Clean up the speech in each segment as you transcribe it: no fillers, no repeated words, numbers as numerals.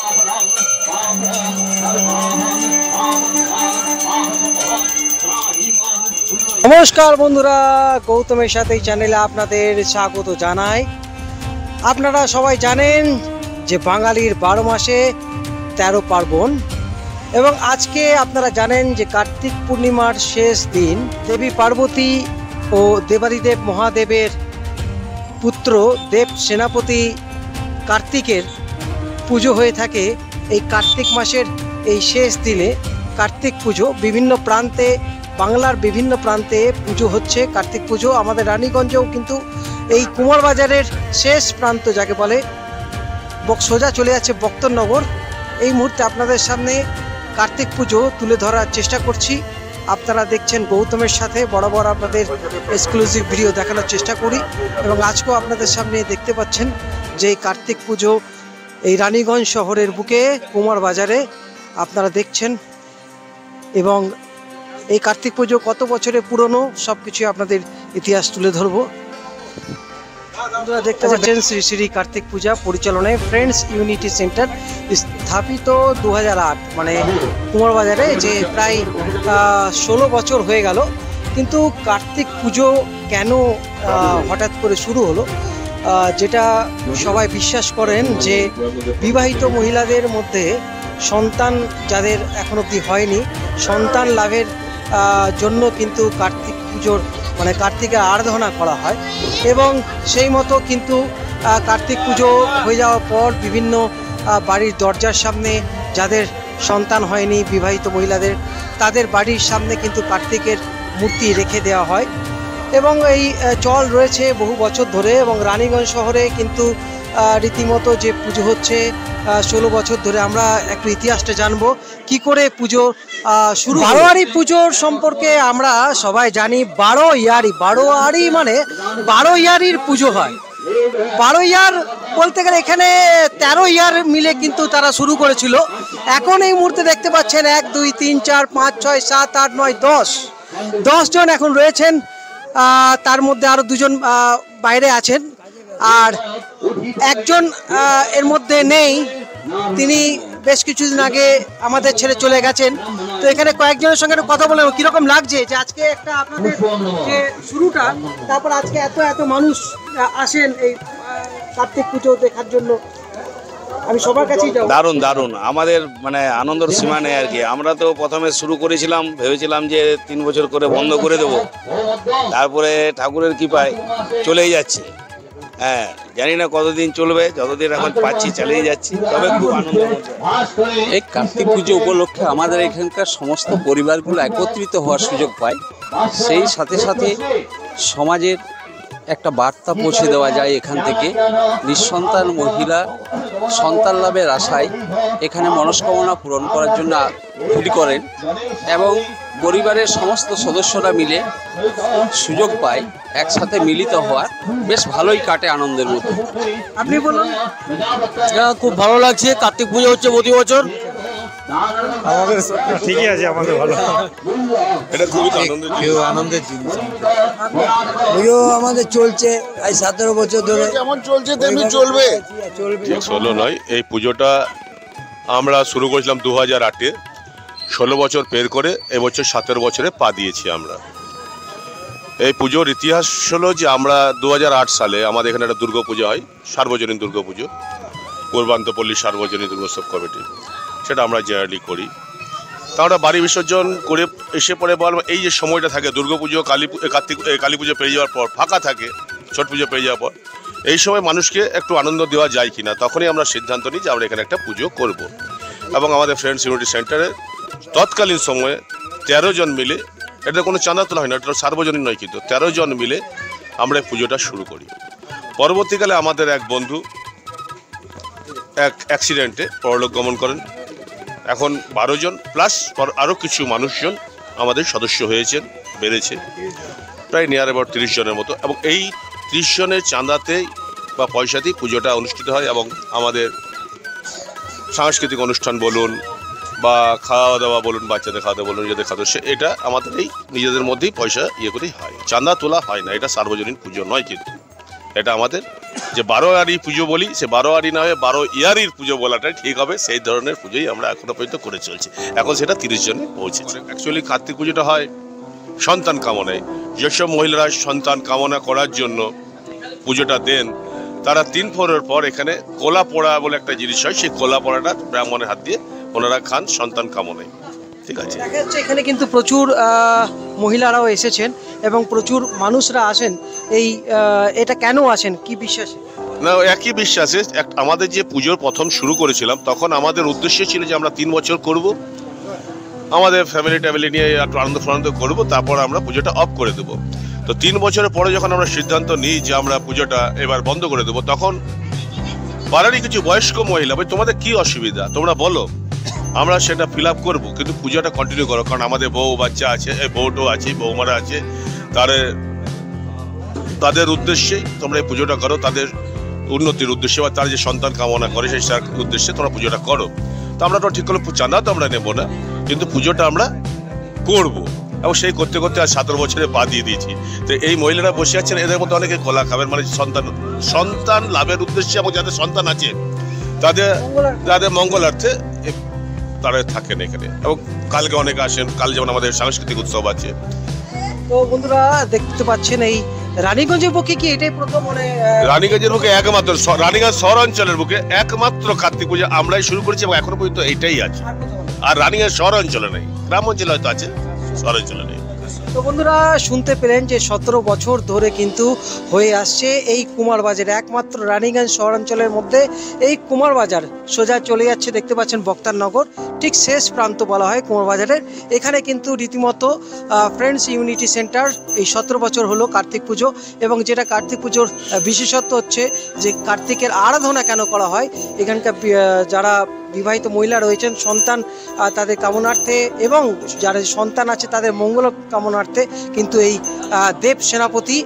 নমস্কার বন্ধুরা, গৌতমের সাথে এই চ্যানেলে আপনাদের স্বাগত জানাই। আপনারা সবাই জানেন যে বাঙালির 12 মাসে 13 পার্বণ, এবং আজকে আপনারা জানেন যে কার্তিক পূর্ণিমার শেষ দিন দেবী পার্বতী ও দেবাদিদেব মহাদেবের পুত্র দেব সেনাপতি কার্তিকের পুজো হয়ে থাকে। এই কার্তিক মাসের এই শেষ দিনে কার্তিক পুজো বিভিন্ন প্রান্তে, বাংলার বিভিন্ন প্রান্তে পুজো হচ্ছে। কার্তিক পুজো আমাদের রানীগঞ্জেও কিন্তু এই কুমার বাজারের শেষ প্রান্ত যাকে বলে, সোজা চলে যাচ্ছে বক্তনগর। এই মুহূর্তে আপনাদের সামনে কার্তিক পুজো তুলে ধরার চেষ্টা করছি। আপনারা দেখছেন গৌতমের সাথে বরাবর আপনাদের এক্সক্লুসিভ ভিডিও দেখানোর চেষ্টা করি, এবং আজকেও আপনাদের সামনে দেখতে পাচ্ছেন যে এই কার্তিক পুজো এই রানীগঞ্জ শহরের বুকে কুমার বাজারে আপনারা দেখছেন। এবং এই কার্তিক পুজো কত বছরের পুরনো সব কিছু আপনাদের ইতিহাস তুলে ধরবো। আপনারা দেখতে পাচ্ছেন শ্রী শ্রী কার্তিক পূজা পরিচালনায় ফ্রেন্ডস ইউনিটি সেন্টার, স্থাপিত 2008, মানে কুমার বাজারে, যে প্রায় 16 বছর হয়ে গেল। কিন্তু কার্তিক পুজো কেন হঠাৎ করে শুরু হলো, যেটা সবাই বিশ্বাস করেন যে বিবাহিত মহিলাদের মধ্যে সন্তান যাদের এখন অবধি হয়নি, সন্তান লাভের জন্য কিন্তু কার্তিক পুজোর মানে কার্তিকের আরাধনা করা হয়। এবং সেই মতো কিন্তু কার্তিক পুজো হয়ে যাওয়ার পর বিভিন্ন বাড়ির দরজার সামনে যাদের সন্তান হয়নি, বিবাহিত মহিলাদের, তাদের বাড়ির সামনে কিন্তু কার্তিকের মূর্তি রেখে দেওয়া হয়। এবং এই চল রয়েছে বহু বছর ধরে। এবং রানীগঞ্জ শহরে কিন্তু রীতিমতো যে পুজো হচ্ছে 16 বছর ধরে। আমরা একটু ইতিহাসটা জানবো কি করে পুজো শুরু। বারোয়ারি পুজোর সম্পর্কে আমরা সবাই জানি। বারোয়ারি মানে 12 ইয়ারির পুজো হয়। 12 ইয়ার বলতে গেলে এখানে 13 ইয়ার মিলে কিন্তু তারা শুরু করেছিল। এখন এই মুহূর্তে দেখতে পাচ্ছেন 1 2 3 4 5 6 7 8 9 10 জন এখন রয়েছেন। তার মধ্যে আরো 2 জন বাইরে আছেন, আর একজন এর মধ্যে নেই, তিনি বেশ কিছুদিন আগে আমাদের ছেড়ে চলে গেছেন। তো এখানে কয়েকজনের সঙ্গে কথা বললাম, কিরকম লাগছে যে আজকে একটা আপনাদের যে শুরুটা, তারপর আজকে এত মানুষ আসেন এই কার্তিক পুজো দেখার জন্য। আমি সবার কাছেই যাব। দারুণ আমাদের মানে আনন্দের সীমা নেই আর কি। আমরা তো প্রথমে শুরু করেছিলাম, ভেবেছিলাম যে 3 বছর করে বন্ধ করে দেব, তারপরে ঠাকুরের কৃপায় চলেই যাচ্ছে। হ্যাঁ, জানি না কতদিন চলবে, যতদিন এখন পাচ্ছি চালিয়ে যাচ্ছি। তবে খুব আনন্দ। এই কার্তিক পুজো উপলক্ষে আমাদের এখানকার সমস্ত পরিবারগুলো একত্রিত হওয়ার সুযোগ পায়। সেই সাথে সাথে সমাজের একটা বার্তা পৌঁছে দেওয়া যায় এখান থেকে। নিঃসন্তান মহিলা সন্তান লাভের আশায় এখানে মনস্কামনা পূরণ করার জন্য ভিড় করেন, এবং পরিবারের সমস্ত সদস্যরা মিলে সুযোগ পায় একসাথে মিলিত হওয়ার। বেশ ভালোই কাটে আনন্দের মতো। আপনি বলুন। খুব ভালো লাগছে। কার্তিক পুজো হচ্ছে প্রতি বছর, আমাদের ঠিকই আছে, আমাদের ভালো। এটা খুবই আনন্দের জিনিস। পুজো আমাদের চলছে 17 বছর ধরে, যেমন চলছে তেমনি চলবে। ঠিক 16 নয়, এই পুজোটা আমরা শুরু করেছিলাম 2008-এ। 16 বছর পের করে এবছর 17 বছরে পা দিয়েছি আমরা। এই পুজোর ইতিহাস হলো যে আমরা 2008 সালে আমাদের এখানে একটা দুর্গা পুজো হয়, সার্বজনীন দুর্গা পুজো, পূর্বান্তপল্লী সার্বজনীন দুর্গোৎসব কমিটি। সেটা আমরা জেনারেলি করি। তা আমরা বাড়ি বিসর্জন করে এসে পরে বললাম, এই যে সময়টা থাকে দুর্গাপুজো, কালী পুজো পেরিয়ে যাওয়ার পর ফাঁকা থাকে, ছট পুজো পেরিয়ে যাওয়ার পর, এই সময় মানুষকে একটু আনন্দ দেওয়া যায় কিনা, তখনই আমরা সিদ্ধান্ত নিই যে আমরা এখানে একটা পুজো করব। এবং আমাদের ফ্রেন্ডস ইউনিটি সেন্টারে তৎকালীন সময়ে 13 জন মিলে, এটা কোনো চাঁদা তোলা হয় না, এটা সার্বজনীন নয়, কিন্তু 13 জন মিলে আমরা এই পুজোটা শুরু করি। পরবর্তীকালে আমাদের এক বন্ধু এক অ্যাক্সিডেন্টে পরলোক গমন করেন। এখন 12 জন প্লাস আরও কিছু মানুষজন আমাদের সদস্য হয়েছেন, বেড়েছে প্রায় নিয়ার অ্যাবাউট 30 জনের মতো। এবং এই 30 জনের চাঁদাতেই বা পয়সাতেই পুজোটা অনুষ্ঠিত হয়। এবং আমাদের সাংস্কৃতিক অনুষ্ঠান বলুন বা খাওয়া দাওয়া বলুন, বাচ্চাদের খাওয়া দাওয়া বলুন, নিজেদের খাওয়া, এটা আমাদের এই নিজেদের মধ্যেই পয়সা করেই হয়, চাঁদা তোলা হয় না। এটা সার্বজনীন পুজো নয়, কিন্তু এটা আমাদের যে 12 পুজো বলি, সে 12 না হয়ে 12 ইয়ারির পুজো বলাটাই ঠিক হবে। সেই ধরনের পুজোই আমরা এখনো পর্যন্ত করে চলছি। এখন সেটা 30 জনে পৌঁছেছে। অ্যাকচুয়ালি কার্তিক পুজোটা হয় সন্তান কামনায়। যেসব মহিলারা সন্তান কামনা করার জন্য পুজোটা দেন, তারা 3 প্রহরের পর এখানে কোলা পোড়া বলে একটা জিনিস হয়, সেই কোলা পোড়াটা ব্রাহ্মণের হাত দিয়ে ওনারা খান সন্তান কামনায়। ঠিক আছে, দেখা যাচ্ছে এখানে কিন্তু প্রচুর মহিলারাও এসেছেন এবং প্রচুর মানুষরা আসেন। এটা কেন আসেন, কি বিশ্বাসে? না, একই বিশ্বাসে আমাদের যে পুজোর প্রথম শুরু করেছিলাম, তখন আমাদের উদ্দেশ্য ছিল যে আমরা 3 বছর করব, আমাদের ফ্যামিলি নিয়ে একটু আনন্দ করবো, তারপর আমরা পুজোটা অফ করে দেবো। তো 3 বছরের পরে যখন আমরা সিদ্ধান্ত নিই যে আমরা পুজোটা এবার বন্ধ করে দেবো, তখন পাড়ারই কিছু বয়স্ক মহিলা, ভাই তোমাদের কি অসুবিধা তোমরা বলো, আমরা সেটা ফিল আপ করবো, কিন্তু পুজোটা কন্টিনিউ করো, কারণ আমাদের বউ বাচ্চা আছে, বউটো আছে, বৌমারা আছে, তাদের উদ্দেশ্যে তোমরা এই পুজোটা করো, তাদের উন্নতির উদ্দেশ্যে বা তারা যে সন্তান কামনা করে সেই উদ্দেশ্যে তোমরা পুজোটা করো। তো আমরা তো ঠিক করে চাঁদা তো আমরা নেবো না, কিন্তু পুজোটা আমরা করবো। এবং সেই করতে করতে আর 17 বছরে পা দিয়ে দিয়েছি। তো এই মহিলারা বসে আছেন, এদের মধ্যে অনেকে কলা খাবেন, মানে সন্তান লাভের উদ্দেশ্যে এবং যাদের সন্তান আছে তাদের মঙ্গলার্থে তারা থাকেন এখানে। এবং কালকে অনেকে আসেন, কাল যেমন আমাদের সাংস্কৃতিক উৎসব আছে। তো বন্ধুরা দেখতে পাচ্ছেন এই রানীগঞ্জের বুকে কি এটাই প্রথম, মানে রানীগঞ্জের বুকে একমাত্র, রানীগঞ্জ শহর অঞ্চলের বুকে একমাত্র কার্তিক পুজো আমরাই শুরু করেছি এবং এখনো পর্যন্ত এইটাই আছে। আর রানীগঞ্জ শহর অঞ্চলে নেই, গ্রাম অঞ্চলে হয়তো আছে, শহর অঞ্চলে নেই। তো বন্ধুরা শুনতে পেলেন যে 17 বছর ধরে কিন্তু হয়ে আসছে এই কুমার বাজার, একমাত্র রানীগঞ্জ শহরাঞ্চলের মধ্যে এই কুমার বাজার সোজা চলে যাচ্ছে, দেখতে পাচ্ছেন বক্তারনগর, ঠিক শেষ প্রান্ত বলা হয় কুমার বাজারের। এখানে কিন্তু রীতিমতো ফ্রেন্ডস ইউনিটি সেন্টার, এই 17 বছর হলো কার্তিক পুজো। এবং যেটা কার্তিক পুজোর বিশেষত্ব হচ্ছে যে কার্তিকের আরাধনা কেন করা হয়, এখানকার যারা বিবাহিত মহিলা রয়েছেন সন্তান তাদের কামনার্থে এবং যারা সন্তান আছে তাদের মঙ্গল কামনার্থে কিন্তু এই দেব সেনাপতি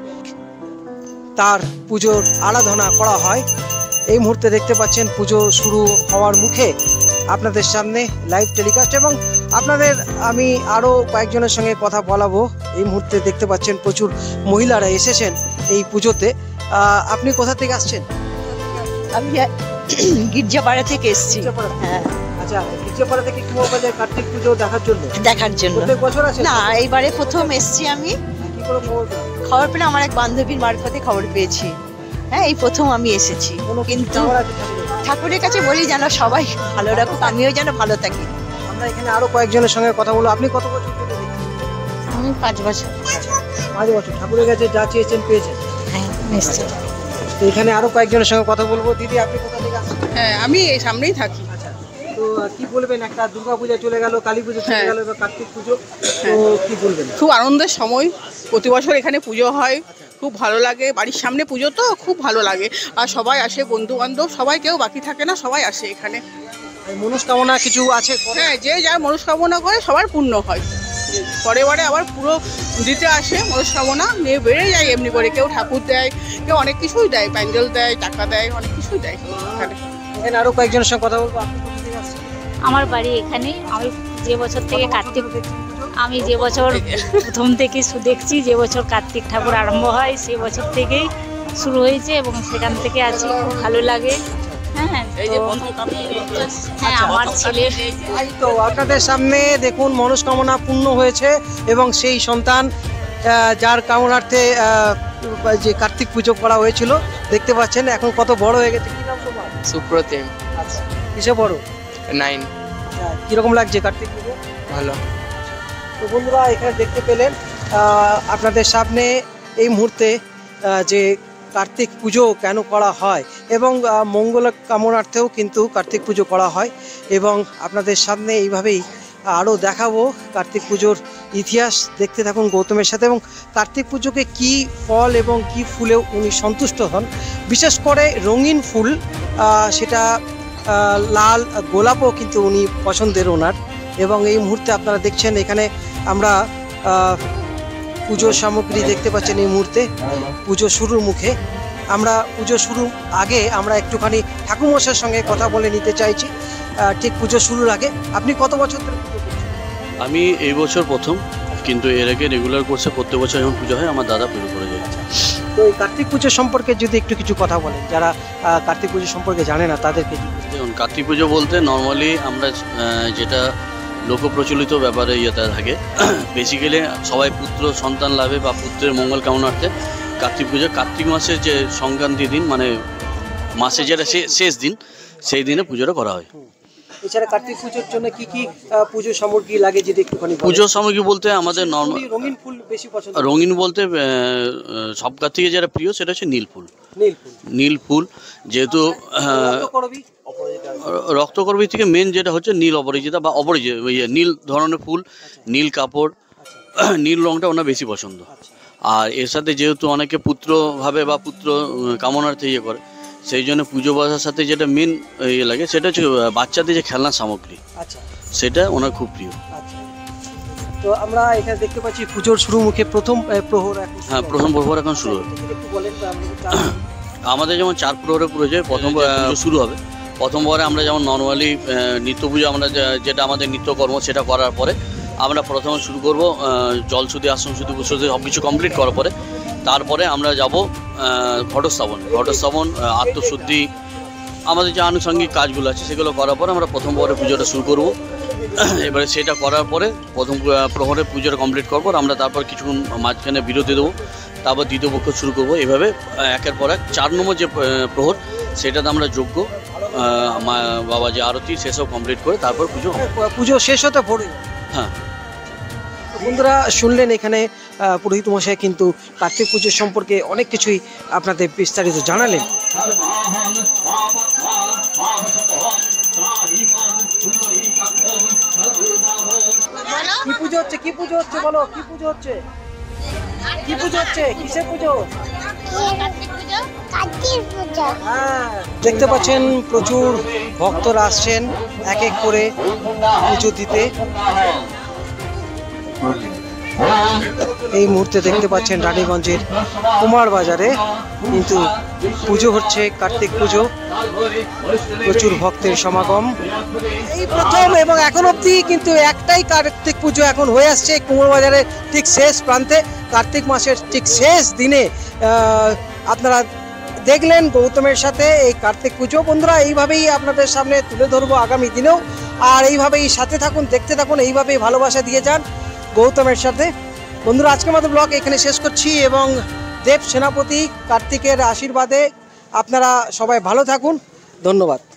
তার পুজোর আরাধনা করা হয়। এই মুহূর্তে দেখতে পাচ্ছেন পুজো শুরু হওয়ার মুখে আপনাদের সামনে লাইভ টেলিকাস্ট, এবং আপনাদের আমি আরও কয়েকজনের সঙ্গে কথা বলাবো। এই মুহূর্তে দেখতে পাচ্ছেন প্রচুর মহিলারা এসেছেন এই পুজোতে। আপনি কোথা থেকে আসছেন? আমি গির্জাপাড়া থেকে এসেছি। হ্যাঁ, আচ্ছা, গির্জাপাড়া থেকে কুমার বাজার কার্তিক পুজো দেখার জন্য? দেখার জন্য। প্রত্যেক বছর আসেন? না, এইবারে প্রথম এসেছি আমি। কি করে খবর পেলাম, আমার এক বান্ধবীর মারফতে খবর পেয়েছি। হ্যাঁ, এই প্রথম আমি এসেছি। কিন্তু ঠাকুরের কাছে বলি যেন সবাই ভালো রাখুক, আমিও যেন ভালো থাকি। আমরা এখানে আরো কয়েকজনের সঙ্গে কথা বলবো। আপনি কত বছর ধরে দেখছেন? আমি 5 বছর। 5 বছর। ঠাকুরের কাছে যা চেয়েছেন পেয়েছেন? হ্যাঁ, নিশ্চয়। তো এখানে আরো কয়েকজনের সঙ্গে কথা বলবো। দিদি, আপনি কোথা থেকে আসছেন? হ্যাঁ, আমি এই সামনেই থাকি। আচ্ছা, তো কি বলবেন, একটা দুর্গা পূজা চলে গেল, কালী পুজো চলে গেল, এবার কার্তিক পুজো, তো কি বলবেন? খুব আনন্দের সময়, প্রতি বছর এখানে পুজো হয়, খুব ভালো লাগে। বাড়ির সামনে পুজো তো খুব ভালো লাগে, আর সবাই আসে, বন্ধু বান্ধব সবাই, কেউ বাকি থাকে না, সবাই আসে এখানে। মনস্কামনা কিছু আছে? হ্যাঁ, যে যার মনস্কামনা করে সবার পূর্ণ হয়। পরে বারে আবার পুরো দিতে আসে মনস্কামনা নিয়ে বেড়ে যায় এমনি করে। কেউ ঠাকুর দেয়, কেউ অনেক কিছুই দেয়, প্যান্ডেল দেয়, টাকা দেয়, অনেক কিছুই দেয় এখানে। এখানে আরো কয়েকজনের সঙ্গে কথা বলবো। আপনি কোথা থেকে আসছেন? আমার বাড়ি এখানে। আমি যে বছর থেকে প্রথম থেকে দেখছি, যে বছর কার্তিক ঠাকুর আরম্ভ হয় সেই বছর থেকেই শুরু হয়েছে এবং সেখান থেকে আছি, খুব ভালো লাগে। হ্যাঁ, আমার ছেলে তো আপনাদের সামনে দেখুন মনস্কামনা পূর্ণ হয়েছে এবং সেই সন্তান যার কামনার্থে যে কার্তিক পুজো করা হয়েছিল দেখতে পাচ্ছেন এখন কত বড় হয়ে গেছে। কি নাম তোমার? সুপ্রতিম। আচ্ছা, কিসে বড়? 9। কিরকম লাগছে কার্তিক পুজো? ভালো। তো বন্ধুরা এখানে দেখতে পেলেন আপনাদের সামনে এই মুহূর্তে যে কার্তিক পুজো কেন করা হয় এবং মঙ্গল কামনার্থেও কিন্তু কার্তিক পুজো করা হয়। এবং আপনাদের সামনে এইভাবেই আরও দেখাবো কার্তিক পুজোর ইতিহাস। দেখতে থাকুন গৌতমের সাথে। এবং কার্তিক পুজোকে কি ফল এবং কি ফুলেও উনি সন্তুষ্ট হন, বিশেষ করে রঙিন ফুল, সেটা লাল গোলাপও কিন্তু উনি পছন্দের ওনার। এবং এই মুহূর্তে আপনারা দেখছেন এখানে আমরা পুজোর সামগ্রী দেখতে পাচ্ছেন। এই মুহূর্তে পুজো শুরুর মুখে, আমরা পুজো শুরুর আগে আমরা একটুখানি ঠাকুরমশাইয়ের সঙ্গে কথা বলে নিতে চাইছি। ঠিক পুজো শুরুর আগে আপনি কত বছর ধরে পুজো করছেন? আমি এই বছর প্রথম, কিন্তু এর আগে রেগুলার কোর্সে প্রত্যেক বছর যখন পুজো হয় আমার দাদা পুজো করে যায়। তো এই কার্তিক পুজো সম্পর্কে যদি একটু কিছু কথা বলেন, যারা কার্তিক পুজো সম্পর্কে জানে না তাদেরকে। দেখুন, কার্তিক পুজো বলতে নর্মালি আমরা যেটা লোকপ্রচলিত ব্যাপারে ইয়েতে থাকে, বেসিক্যালি সবাই পুত্র সন্তান লাভে বা পুত্রের মঙ্গল কামনার্থে কার্তিক পুজো, কার্তিক মাসের যে সংক্রান্তি দিন, মানে মাসে যেটা শেষ দিন, সেই দিনে পুজোটা করা হয়। এছাড়া কার্তিক পুজোর জন্য কি কি পুজো সামগ্রী লাগে যদি একটুখানি বলেন? পুজোর সামগ্রী বলতে আমাদের নর্মাল রঙিন ফুল বেশি পছন্দ। রঙিন বলতে সবকার থেকে যেটা প্রিয় সেটা হচ্ছে নীল ফুল। নীল ফুল, নীল ফুল যেহেতু রক্তকরবী থেকে মেন যেটা হচ্ছে নীল অপরাজিতা বা অপরাজিতা, নীল ধরনের ফুল, নীল কাপড়, নীল রঙটা ওনার বেশি পছন্দ। আর এর সাথে যেহেতু অনেকে পুত্র ভাবে বা পুত্র কামনার্থে ইয়ে করে, সেই জন্য পুজো বাজার সাথে যেটা মেন ইয়ে লাগে সেটা হচ্ছে বাচ্চাদের যে খেলনা সামগ্রী, আচ্ছা, সেটা ওনার খুব প্রিয়। আচ্ছা। তো আমরা এখানে দেখতে পাচ্ছি পুজোর শুরু মুখে প্রথম প্রহর এখন। হ্যাঁ, প্রথম প্রহর এখন শুরু হবে। একটু বলেন তো আপনি। আমাদের যেমন 4 প্রহরে পুরো যায়, প্রথম পুজো শুরু হবে। প্রথম প্রহরে আমরা যেমন নর্মালি নিত্য পুজো, আমরা যেটা আমাদের নিত্যকর্ম সেটা করার পরে আমরা প্রথমে শুরু করব জলশুদ্ধি, আসন শুদ্ধি, পুষ্পশুদ্ধি সব কিছু কমপ্লিট করার পরে তারপরে আমরা যাব ঘটস্থাপন, আত্মশুদ্ধি, আমাদের যে আনুষঙ্গিক কাজগুলো আছে সেগুলো করার পরে আমরা প্রথম প্রহরে পুজোটা শুরু করব। এবারে সেটা করার পরে প্রথম প্রহরে পুজোটা কমপ্লিট করার পর আমরা তারপর কিছুক্ষণ মাঝখানে বিরতি দেবো, তারপর দ্বিতীয় পক্ষ শুরু করবো। এভাবে একের পর এক 4 নম্বর যে প্রহর সেটাতে আমরা যজ্ঞ, বাবা যে আরতি, সেসব কমপ্লিট করে তারপর পুজো শেষ হতে পড়ে। হ্যাঁ বন্ধুরা, শুনলেন এখানে পুরোহিত মশাই কিন্তু কার্তিক পুজোর সম্পর্কে অনেক কিছুই আপনাদের বিস্তারিত জানালেন। কি পুজো হচ্ছে? কি পুজো হচ্ছে? বলো, কি পুজো হচ্ছে? কি পুজো হচ্ছে? কিসের পুজো? হ্যাঁ, দেখতে পাচ্ছেন প্রচুর ভক্তরা আসছেন এক এক করে পুজো দিতে। এই মুহূর্তে দেখতে পাচ্ছেন রানীগঞ্জের কুমার বাজারে কিন্তু পুজো হচ্ছে, কার্তিক পুজো, প্রচুর ভক্তের সমাগম। এই প্রথম এবং এখন অবধি কিন্তু একটাই কার্তিক পুজো এখন হয়ে আসছে কুমার বাজারের ঠিক শেষ প্রান্তে, কার্তিক মাসের ঠিক শেষ দিনে আপনারা দেখলেন গৌতমের সাথে এই কার্তিক পুজো। বন্ধুরা, এইভাবেই আপনাদের সামনে তুলে ধরবো আগামী দিনেও, আর এইভাবেই সাথে থাকুন, দেখতে থাকুন, এইভাবেই ভালোবাসা দিয়ে যান গৌতমের সাথে। বন্ধুরা, আজকের মতো ব্লগ এখানে শেষ করছি এবং দেব সেনাপতি কার্তিকের আশীর্বাদে আপনারা সবাই ভালো থাকুন। ধন্যবাদ।